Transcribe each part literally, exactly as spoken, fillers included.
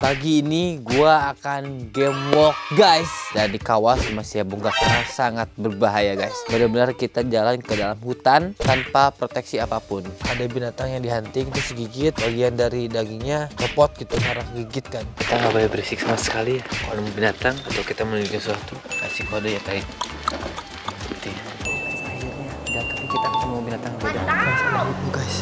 pagi ini gua akan game walk guys, dan di kawal sama si Bunga karena sangat berbahaya guys. Benar-benar kita jalan ke dalam hutan tanpa proteksi apapun. Ada binatang yang dihunting terus gigit, bagian dari dagingnya copot gitu karena gigit kan. Kita nggak boleh berisik sama sekali ya kalau nemu binatang atau kita memiliki sesuatu. Kasih kode ya tadi. Seperti akhirnya udah kita ketemu binatang beda. Guys.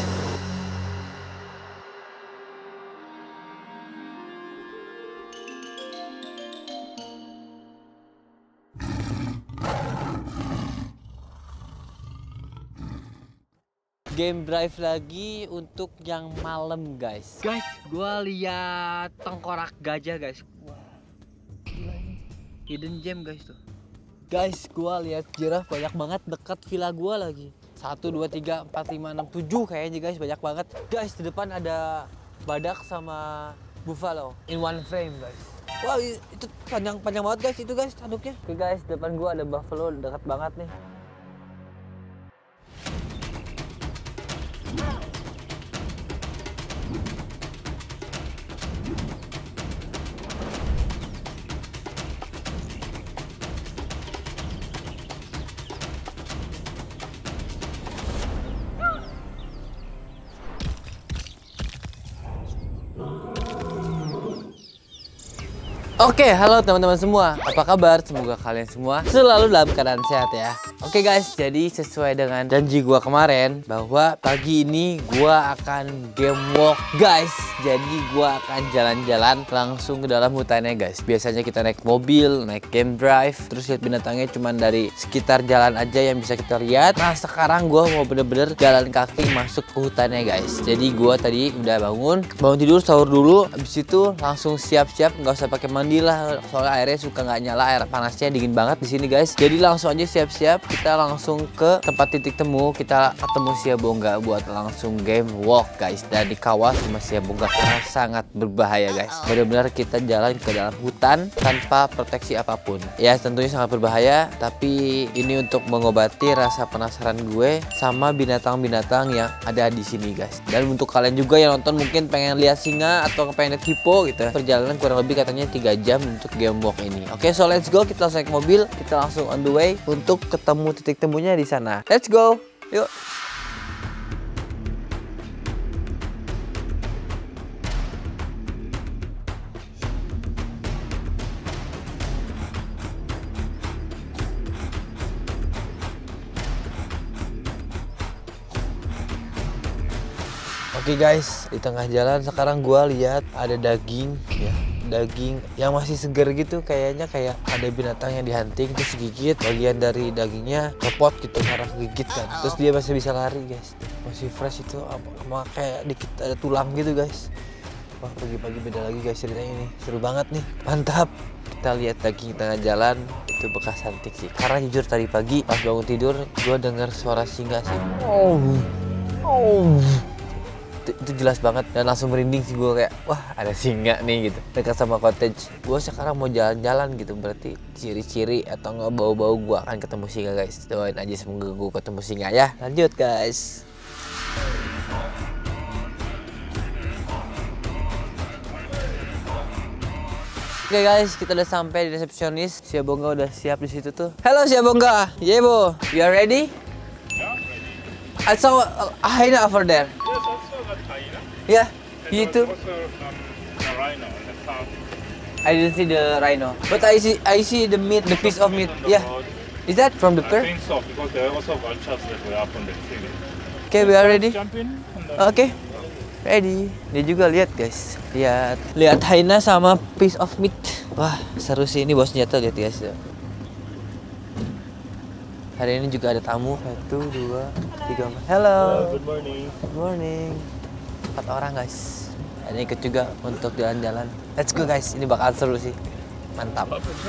Game drive lagi untuk yang malam guys. Guys, gua lihat tengkorak gajah guys. Wah, gila ini. Hidden gem guys tuh. Guys, gua lihat jiraf banyak banget dekat villa gua lagi. Satu, dua, tiga, empat, lima, enam, tujuh kayaknya guys, banyak banget. Guys, di depan ada badak sama buffalo in one frame guys. Wah, itu panjang-panjang banget guys itu guys tanduknya. Oke guys, depan gua ada buffalo dekat banget nih. Oke, halo teman-teman semua. Apa kabar? Semoga kalian semua selalu dalam keadaan sehat ya. Oke guys, jadi sesuai dengan janji gua kemarin bahwa pagi ini gua akan game walk guys. Jadi gua akan jalan-jalan langsung ke dalam hutannya guys. Biasanya kita naik mobil, naik game drive, terus lihat binatangnya cuma dari sekitar jalan aja yang bisa kita lihat. Nah, sekarang gua mau bener-bener jalan kaki masuk ke hutannya guys. Jadi gua tadi udah bangun, bangun tidur, sahur dulu, habis itu langsung siap-siap, nggak usah pakai mandi lah, soalnya airnya suka nggak nyala, air panasnya dingin banget di sini guys. Jadi langsung aja siap-siap, kita langsung ke tempat titik temu, kita ketemu si Bunga buat langsung game walk guys, dan dikawal sama si Bunga karena sangat berbahaya guys. Benar-benar kita jalan ke dalam hutan tanpa proteksi apapun. Ya tentunya sangat berbahaya, tapi ini untuk mengobati rasa penasaran gue sama binatang-binatang yang ada di sini guys. Dan untuk kalian juga yang nonton mungkin pengen lihat singa atau pengen lihat hippo gitu, perjalanan kurang lebih katanya tiga jam untuk game walk ini. Oke, so let's go, kita langsung naik mobil, kita langsung on the way untuk ketemu titik temunya di sana. Let's go, yuk. Oke guys, di tengah jalan sekarang gua lihat ada daging ya. Daging yang masih segar gitu, kayaknya kayak ada binatang yang dihunting terus gigit, bagian dari dagingnya copot gitu karena gigit kan, terus dia masih bisa lari guys, masih fresh itu, sama kayak dikit ada tulang gitu guys. Wah, pagi-pagi beda lagi guys ceritanya ini, seru banget nih, mantap. Kita lihat daging tengah jalan itu bekas hunting sih, karena jujur tadi pagi pas bangun tidur gue dengar suara singa sih. Oh, oh. Itu jelas banget dan langsung merinding sih gue, kayak wah ada singa nih gitu dekat sama cottage. Gue sekarang mau jalan-jalan gitu, berarti ciri-ciri atau nggak bau-bau gue akan ketemu singa guys. Doain aja semoga gue ketemu singa ya. Lanjut guys. Oke okay guys, kita udah sampai di resepsionis. Si Bunga udah siap di situ tuh. Halo si Bunga, Yebo, you are ready? Yeah, ready. I saw a hyena over there. Yes, also got hyena. Yeah, And you too. also um, a rhino in the south. I didn't see the rhino, but I see I see the meat, the piece of meat. Yeah, is that from the I bear? think so, because there are also vultures that were up on the tree. Okay, we are ready. Jump in. And then Oke, ready. Dia juga lihat guys, lihat lihat hyena sama piece of meat. Wah seru sih ini, bos senjata lihat guys. Hari ini juga ada tamu. Satu, dua, tiga. Hello. Good morning. Good morning. Empat orang guys. Ada ikut juga untuk jalan-jalan. Let's go guys, ini bakal seru sih. Mantap.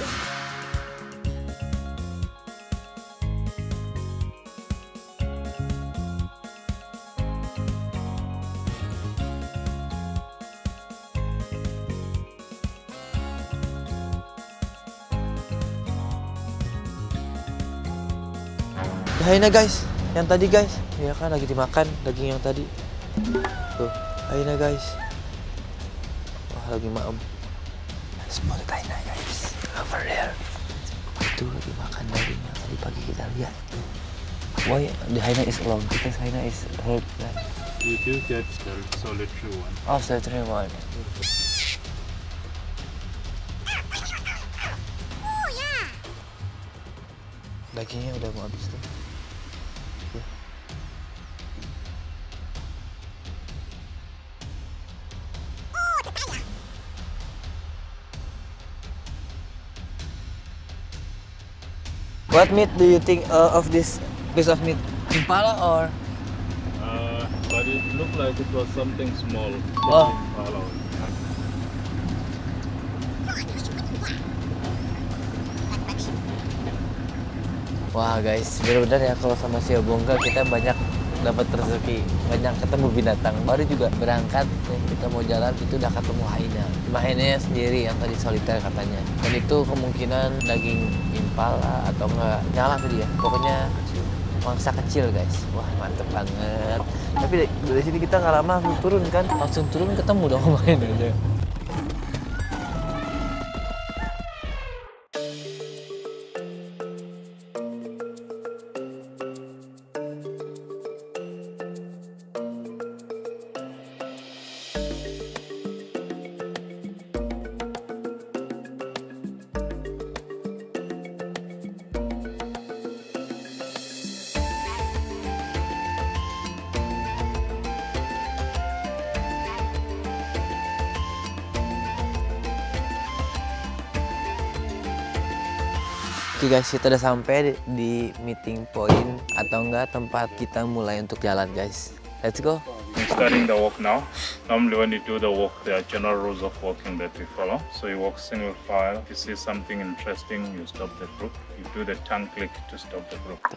Hyena guys, yang tadi guys, ya kan lagi dimakan daging yang tadi. Tuh, hyena guys. Wah lagi maem. Spotted hyena guys, over there. Itu lagi makan daging yang tadi pagi kita lihat. Why the hyena is alone? Because hyena is hurt. You do get the solitary one. Oh, solitary one. Dagingnya udah mau habis tuh. Ya. What meat do you think uh, of this piece of meat? Impala or? Uh, but it looked like it was something small. Oh. Impala. Wah guys, benar-benar ya kalau sama si Abongga kita banyak dapat rezeki, banyak ketemu binatang. Baru juga berangkat, nih, kita mau jalan itu udah ketemu hyena. Cuma hyenanya sendiri yang tadi soliter katanya. Dan itu kemungkinan daging impala atau enggak nyala tadi ya. Pokoknya mangsa kecil guys. Wah mantep banget. Tapi dari, dari sini kita nggak lama langsung turun kan, langsung turun ketemu dong sama hyenanya. Oke guys, kita udah sampai di, di meeting point atau enggak tempat kita mulai untuk jalan guys. Let's go. I'm starting the walk now. Normally when you do the walk, there are general rules of walking that we follow. So you walk single file. If you see something interesting, you stop the group. You do the tongue click to stop the group.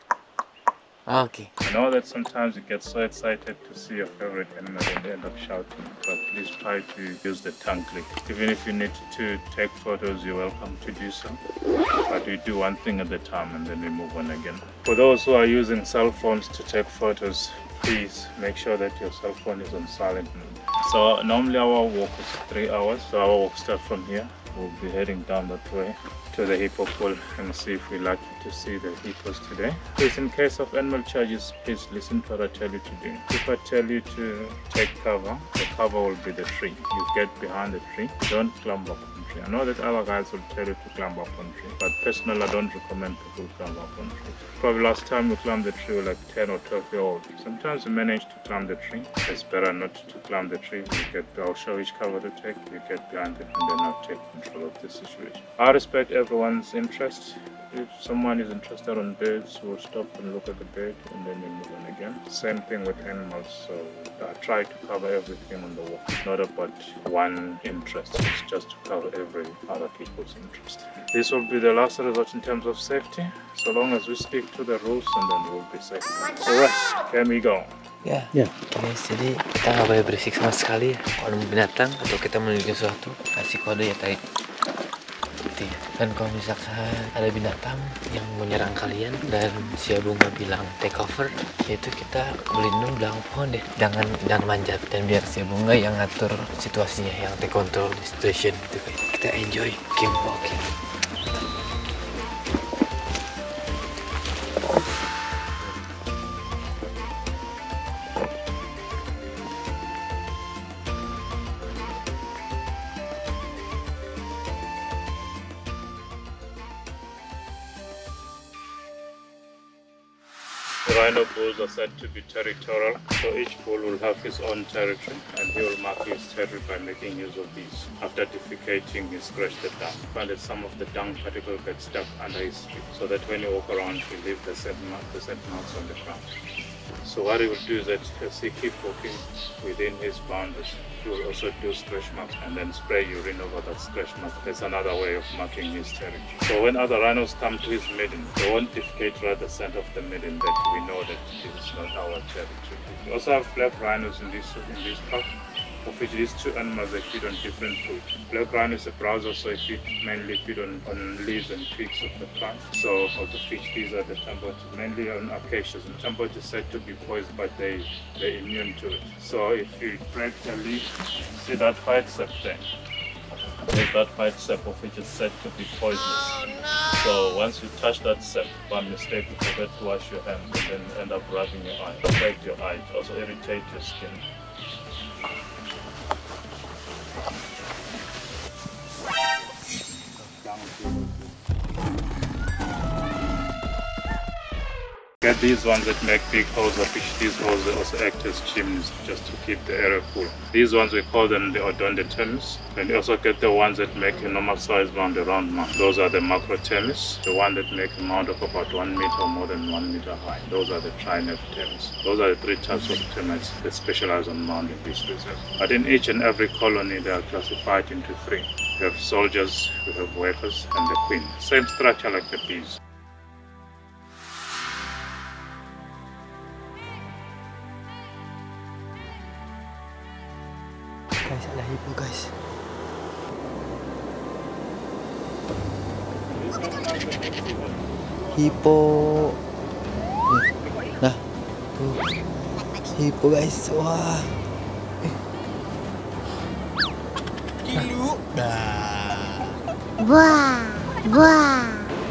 Oke. I know that sometimes you get so excited to see your favorite animal and end up shouting, but please try to use the tongue click. Even if you need to take photos, you're welcome to do so. But we do one thing at a time and then we move on again. For those who are using cell phones to take photos, please make sure that your cell phone is on silent mode. So normally our walk is three hours, so our walk starts from here. We'll be heading down that way to the hippo pool and see if we're lucky to see the hippos today. Please, in case of animal charges, please listen to what I tell you to do. If I tell you to take cover, the cover will be the tree. You get behind the tree, don't climb up on the tree. I know that other guys will tell you to climb up on the tree, but personally I don't recommend people climb up on the tree. Probably last time we climbed the tree we were like ten or twelve year old. Sometimes we manage to climb the tree. It's better not to climb the tree. You get, I'll show which cover to take, you get behind it and then I'll take control of the situation. I respect everyone's interest. If someone is interested in birds, we'll stop and look at the bird and then we move on again. Same thing with animals, so I try to cover everything on the walk. It's not about one interest, it's just to cover every other people's interest. This will be the last resort in terms of safety, so long as we stick to the rules and then we'll be safe. Alright, here we go. Ya, yeah. Guys, jadi kita nggak boleh berisik sama sekali ya. Kalau nemu binatang atau kita menuju sesuatu, kasih kode ya tadi. Gitu ya. Dan kalau misalkan ada binatang yang menyerang kalian dan si Abongga bilang take cover, yaitu kita berlindung belakang pohon deh. Jangan jangan manjat dan biar si Abongga yang ngatur situasinya, yang take control the situation gitu guys. Kita enjoy game walking. The rhino bulls are said to be territorial, so each bull will have his own territory and he will mark his territory by making use of these. After defecating, he scratches the dung. Find that some of the dung particles get stuck under his feet, so that when you walk around, you leave the scent marks, the scent marks on the ground. So what he will do is that as he keeps walking within his boundaries, he will also do scratch marks and then spray urine over that scratch mark. That's another way of marking his territory. So when other rhinos come to his midden, they won't defecate right the scent of the midden, that we know that this is not our territory. We also have black rhinos in this in this park, of which these two animals they feed on different food. Black rhino is a browser, so it feed, mainly feed on, on leaves and twigs of the plant. So of the fish, these are the tumbot, mainly on acacias. And tumbot is said to be poisoned, but they, they're immune to it. So if you break the leaf, see that white sap there? There's that white sap of which is said to be poisonous. So once you touch that sap, one mistake, you forget to wash your hands and then end up rubbing your eye. Affect your eye, it also irritate your skin. Get these ones that make big holes, of which these holes also act as chimneys just to keep the area cool. These ones we call them the odondotemis. And you also get the ones that make a normal size mound, a round mound. Those are the macrotemis. The one that make a mound of about one meter or more than one meter high. Those are the trinervtemis. Those are the three types of termites that specialize on mounding this reserve. But in each and every colony they are classified into three. We have soldiers, we have workers, and the queen. Same structure like the bees. Guys, ada hippo guys. Hippo. Nah, tuh. Hippo guys. Wah. Kilu. Nah. Wah, wah.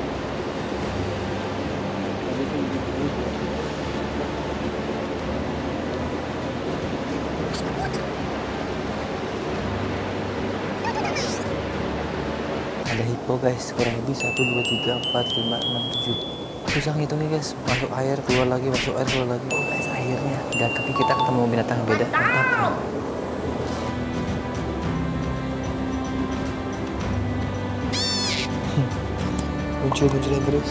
Ada hippo guys, kurang lebih satu, dua, tiga, empat, lima, enam, tujuh. Susah ngitungnya guys, masuk air, keluar lagi, masuk air, keluar lagi. Oh guys, akhirnya dan kaki kita ketemu binatang beda. Mantap. Muncul-munculan terus.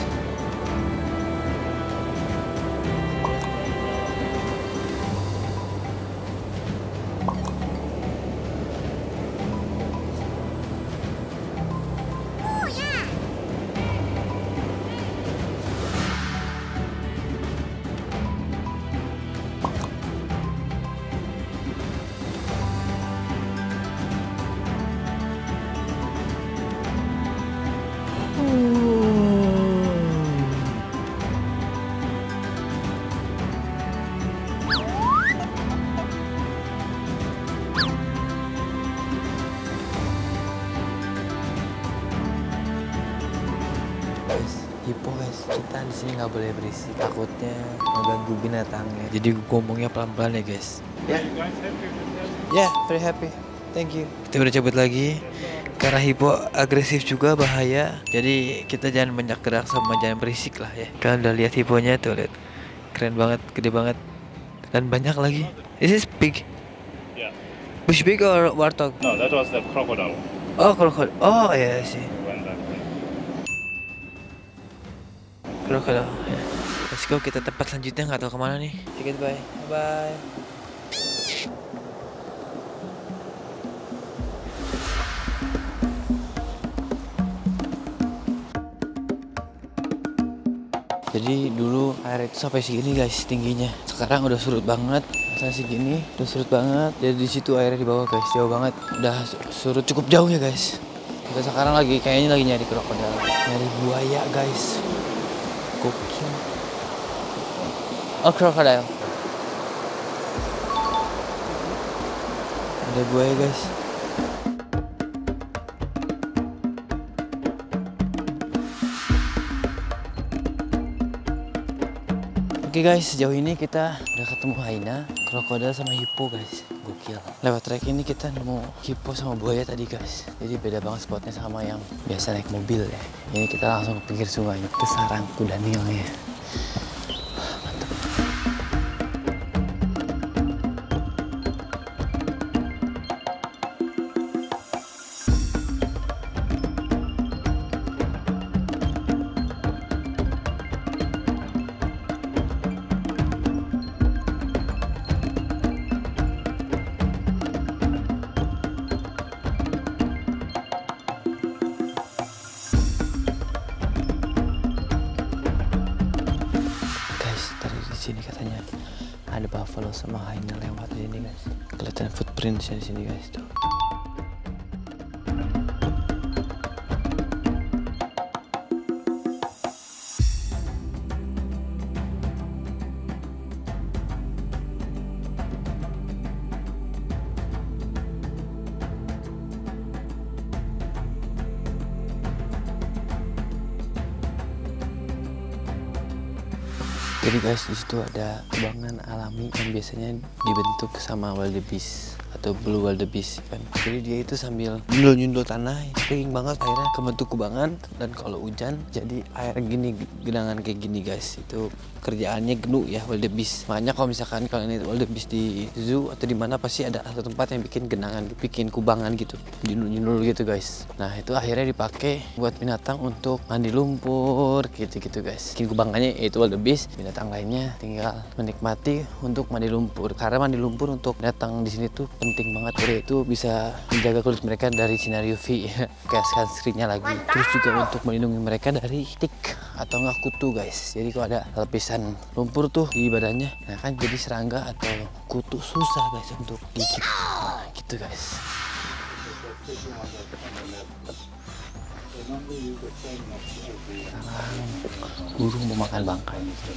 Guys, hippo guys, kita di sini nggak boleh berisik, takutnya mengganggu binatangnya. Jadi ngomongnya pelan-pelan ya guys. Ya, ya, very happy, thank you. Kita udah cabut lagi karena hippo agresif juga, bahaya. Jadi kita jangan banyak gerak sama jangan berisik lah ya. Kalian udah lihat hipponya tuh, lihat, keren banget, gede banget, dan banyak lagi. Is this pig? Yeah. Bush pig or warthog? No, that was the crocodile. Oh, crocodile. Oh ya sih. Crocodile. Ya. Let's go, kita tempat selanjutnya nggak tahu kemana nih. Oke, bye. Bye. Jadi dulu air itu sampai segini guys tingginya. Sekarang udah surut banget. Sampai segini udah surut banget. Jadi di situ airnya di bawah guys, jauh banget. Udah surut cukup jauh ya guys. Kita sekarang lagi kayaknya lagi nyari krokodil, nyari buaya guys. Gokil. Oh, krokodil. Ada buaya guys. Oke guys, sejauh ini kita udah ketemu hyena, krokodil sama hippo guys. Gokil. Lewat trek ini kita nemu hippo sama buaya tadi guys. Jadi beda banget spotnya sama yang biasa naik mobil ya. Ini kita langsung ke pinggir sungai, ke sarang kuda nilnya. Mantap. Sini katanya ada buffalo sama hyena lewat di sini guys. Kelihatan footprintsnya di sini guys tuh. Jadi guys, di situ ada kubangan alami yang biasanya dibentuk sama wildebeest atau blue wildebeest kan. Jadi dia itu sambil nyundul-nyundul tanah, sering banget akhirnya kebentuk kubangan. Dan kalau hujan jadi air gini, genangan kayak gini guys. Itu kerjaannya genu ya wildebeest. Makanya kalau misalkan kalian lihat wildebeest di zoo atau di mana pasti ada satu tempat yang bikin genangan, bikin kubangan gitu, nyundul-nyundul gitu guys. Nah itu akhirnya dipakai buat binatang untuk mandi lumpur gitu-gitu guys. Bikin kubangannya yaitu wildebeest, binatang lainnya tinggal menikmati untuk mandi lumpur. Karena mandi lumpur untuk binatang di sini tuh penting banget, karena itu bisa menjaga kulit mereka dari sinar U V kayak sunscreennya lagi. Terus juga untuk melindungi mereka dari tik atau nggak kutu guys. Jadi kalau ada lapisan lumpur tuh di badannya, nah kan jadi serangga atau kutu susah guys untuk gigit. Nah, gitu guys. Sekarang burung mau makan bangkai.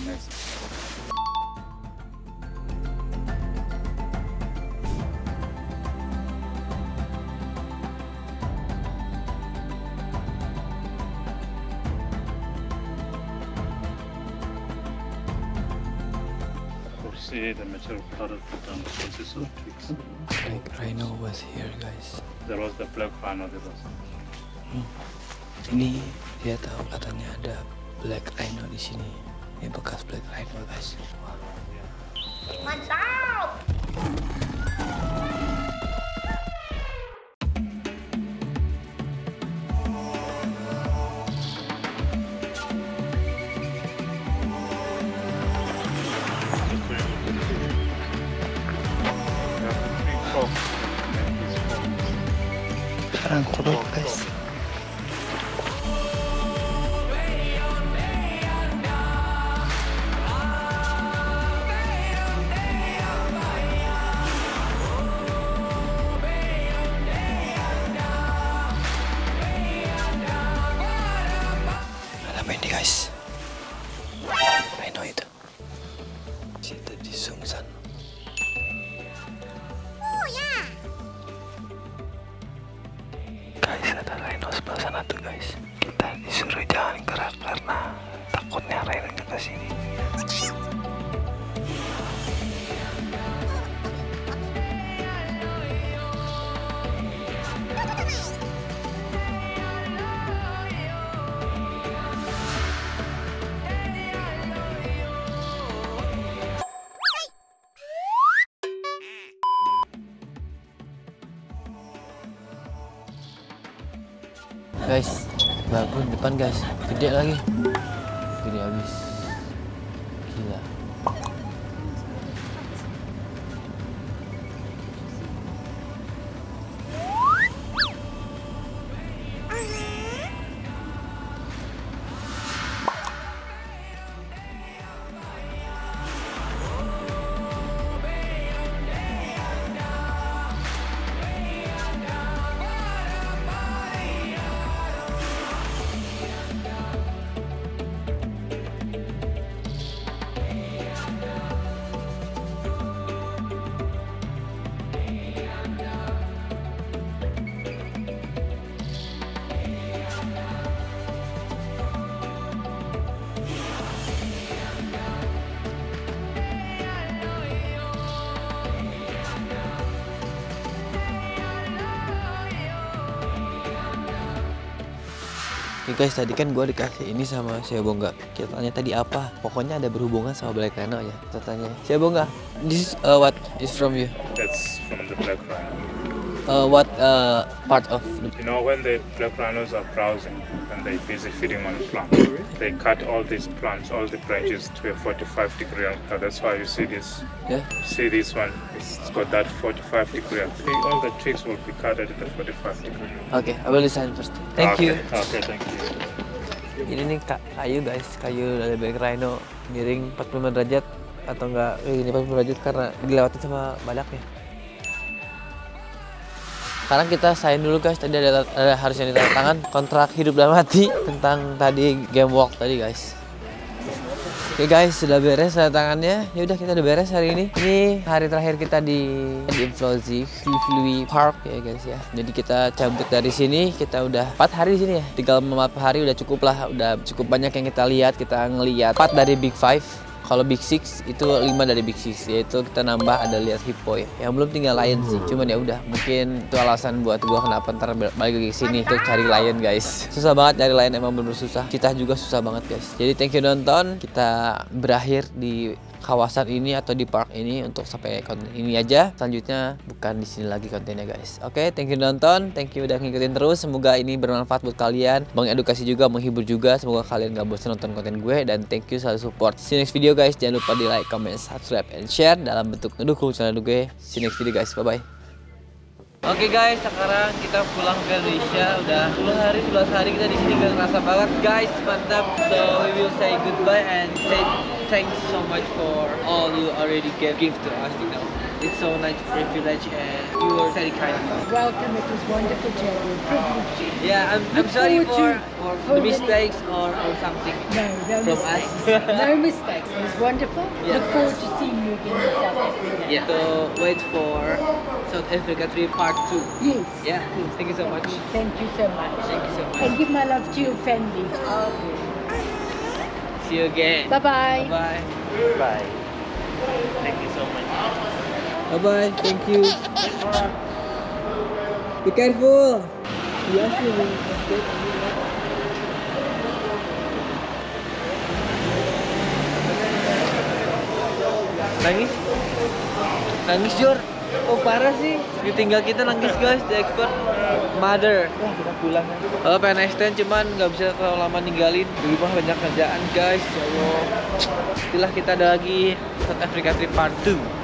See the metal part of the tongue consists of twigs. Black rhino was here guys. There was the black rhino. There was. Hmm. Ini dia tahu katanya ada black rhino di sini. Ini bekas black rhino guys. Mantap. Sekarang kodok guys. Ada apa ini guys? Rhino itu. Situ di Sungsan. Guys, ada rhino sebelah sana tuh guys. Kita disuruh jangan gerak karena takutnya rhino-nya ke sini. Guys, bagus depan guys, gede lagi, gede habis, gila. Oke guys, tadi kan gue dikasih ini sama Siabonga. Kita tanya tadi apa? Pokoknya ada berhubungan sama black rhino ya. Kita tanya, Siabonga, this is, uh, what is from you? That's from the black rhino. Uh, what uh, part of? The... You know, when the black rhinos are browsing and they're busy feeding on plants, they cut all these plants, all the branches to a forty-five degree angle. That's why you see this. Yeah. See this one? It's got that forty-five degree angle. All the twigs will be cut at the forty-five degree. Okay, I will listen first. Thank okay. you. Okay, thank you. Ini nih kak, kayu guys, kayu dari black rhino miring empat puluh lima derajat atau enggak ini empat puluh derajat karena dilewatin sama badak ya. Sekarang kita sign dulu guys, tadi ada, ada harus yang ditanda tangan kontrak hidup dan mati tentang tadi game walk tadi guys. Oke guys, sudah beres tanda tangannya. Ya udah kita udah beres hari ini. Ini hari terakhir kita di di Implosi Flui Park ya guys ya. Jadi kita cabut dari sini, kita udah empat hari di sini ya. Tinggal empat hari udah cukup lah, udah cukup banyak yang kita lihat. Kita ngelihat empat dari Big Five. Kalau Big Six itu lima dari Big Six, yaitu kita nambah ada lihat hippo ya. Yang belum tinggal lion sih. Cuman ya udah, mungkin itu alasan buat gua kenapa ntar balik lagi ke sini untuk cari lion guys. Susah banget cari lion, emang bener susah. Kita juga susah banget guys. Jadi thank you nonton. Kita berakhir di kawasan ini atau di park ini untuk sampai konten ini aja. Selanjutnya bukan di sini lagi kontennya guys. Oke, thank you nonton, thank you udah ngikutin terus. Semoga ini bermanfaat buat kalian, mengedukasi juga, menghibur juga. Semoga kalian gak bosan nonton konten gue dan thank you selalu support. See you next video guys. Jangan lupa di like, comment, subscribe, and share dalam bentuk mendukung channel gue. See you next video guys. Bye bye. Oke guys, sekarang kita pulang ke Indonesia. Udah sepuluh hari, sebelas hari kita di sini, gak kerasa banget guys, mantap. So we will say goodbye and say thanks so much for all you already gave gift to us. You know, it's so nice privilege and you were very kind. Welcome, it was wonderful journey. Privilege. Yeah, I'm, I'm Look sorry forward for, to- for the for the- mistakes or, or something No, no from mistakes. us. No mistakes. It was wonderful. Yeah. Look forward to seeing you again in South Africa. Yeah, so wait for South Africa trip part two. Yes. Yeah, thank you so much. Thank you so much. Thank you so much. And give my love to your family. See you again. Bye-bye. Bye. Bye. Thank you so much. Bye bye. Thank you. Be careful. Yes, nangis? Nangis Jor? Oh parah sih. Ditinggal kita nangis guys, the expert mother. Wah kita pulang aja. Kalau pengen extend cuman nggak bisa terlalu lama ninggalin. Di rumah banyak kerjaan guys. Ya Allah. Itulah kita ada lagi South Africa trip part two.